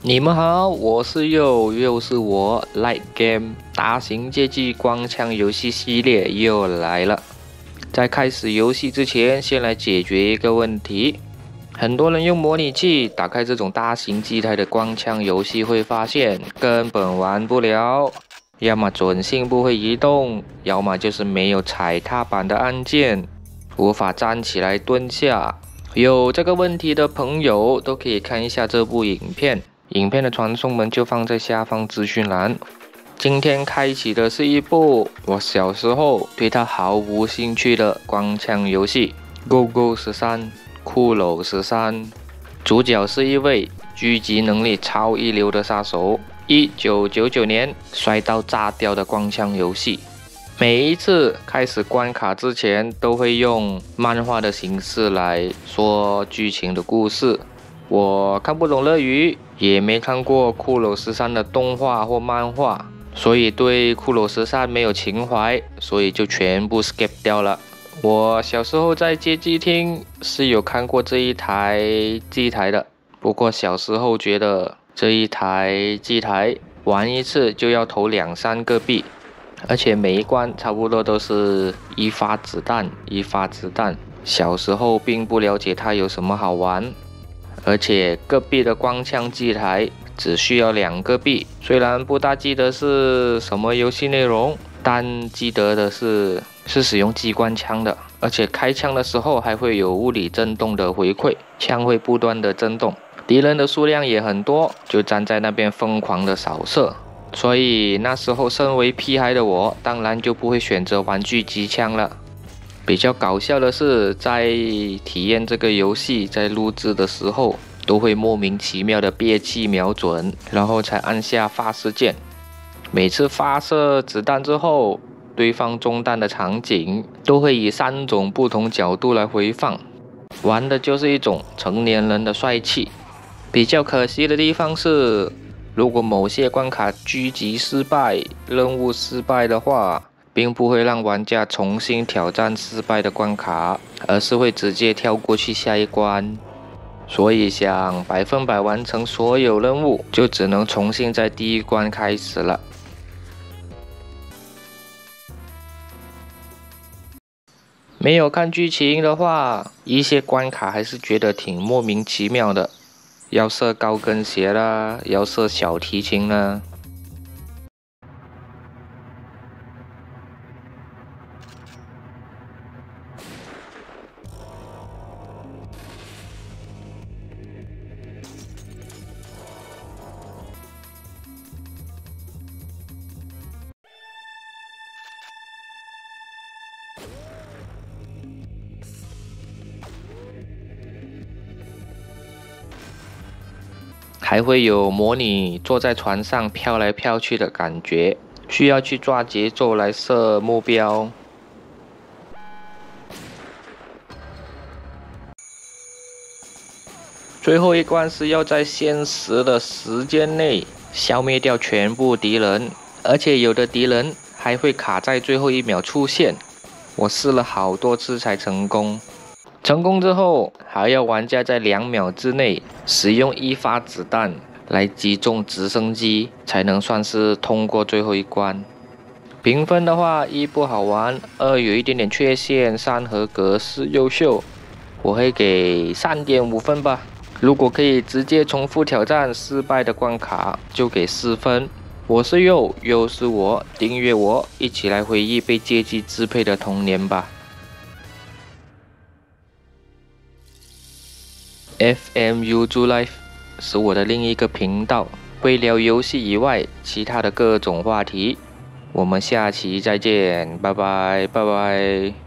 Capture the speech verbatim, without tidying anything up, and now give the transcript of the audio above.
你们好，我是又又是我 Light Game 大型街机光枪游戏系列又来了。在开始游戏之前，先来解决一个问题。很多人用模拟器打开这种大型机台的光枪游戏，会发现根本玩不了，要么准心不会移动，要么就是没有踩踏板的按键，无法站起来蹲下。有这个问题的朋友都可以看一下这部影片。影片的传送门就放在下方资讯栏。今天开启的是一部我小时候对它毫无兴趣的光枪游戏《Go Go 十三骷髅十三》。主角是一位狙击能力超一流的杀手。一九九九年摔到炸掉的光枪游戏。每一次开始关卡之前，都会用漫画的形式来说剧情的故事。我看不懂日语，也没看过骷髅十三的动画或漫画，所以对骷髅十三没有情怀，所以就全部 skip 掉了。我小时候在街机厅是有看过这一台机台的，不过小时候觉得这一台机台玩一次就要投两三个币，而且每一关差不多都是一发子弹一发子弹。小时候并不了解它有什么好玩。而且个币的光枪机台只需要两个币，虽然不大记得是什么游戏内容，但记得的是是使用机关枪的，而且开枪的时候还会有物理震动的回馈，枪会不断的震动，敌人的数量也很多，就站在那边疯狂的扫射。所以那时候身为屁孩的我，当然就不会选择玩狙击枪了。比较搞笑的是，在体验这个游戏，在录制的时候，都会莫名其妙的憋气瞄准，然后才按下发射键。每次发射子弹之后，对方中弹的场景都会以三种不同角度来回放，玩的就是一种成年人的帅气。比较可惜的地方是，如果某些关卡狙击失败、任务失败的话，并不会让玩家重新挑战失败的关卡，而是会直接跳过去下一关。所以想百分百完成所有任务，就只能重新在第一关开始了。没有看剧情的话，一些关卡还是觉得挺莫名其妙的，要射高跟鞋啦，要射小提琴啦。还会有模拟坐在船上飘来飘去的感觉，需要去抓节奏来射目标。最后一关是要在限时的时间内消灭掉全部敌人，而且有的敌人还会卡在最后一秒出现。我试了好多次才成功。成功之后，还要玩家在两秒之内使用一发子弹来击中直升机，才能算是通过最后一关。评分的话，一不好玩，二有一点点缺陷，三合格，四优秀。我会给 三点五 分吧。如果可以直接重复挑战失败的关卡，就给四分。我是佑，又是我，订阅我，一起来回忆被街机支配的童年吧。F M U Zoo Life 是我的另一个频道，会聊游戏以外其他的各种话题。我们下期再见，拜拜拜拜。